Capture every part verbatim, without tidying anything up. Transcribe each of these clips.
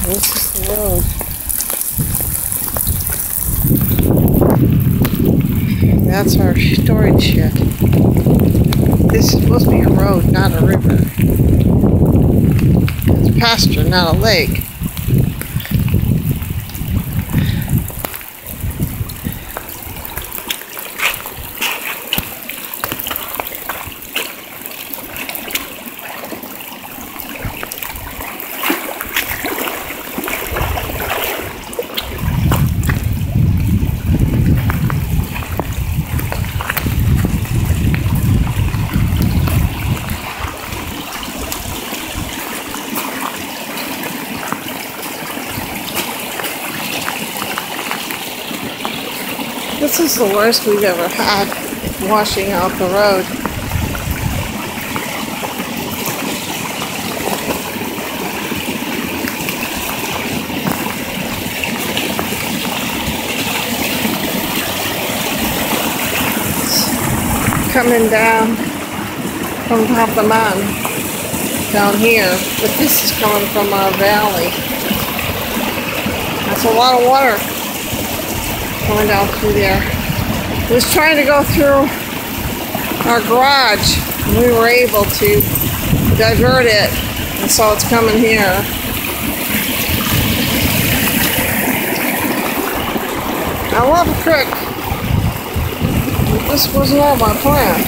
This is the road. That's our storage shed. This is supposed to be a road, not a river. It's a pasture, not a lake. This is the worst we've ever had, washing out the road. It's coming down from top of the mountain down here, but this is coming from our valley. That's a lot of water going down through there. It was trying to go through our garage, and we were able to divert it, and so it's coming here. I love a creek. This wasn't all my plan.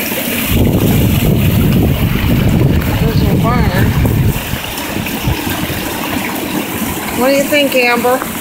There's a barn. What do you think, Amber?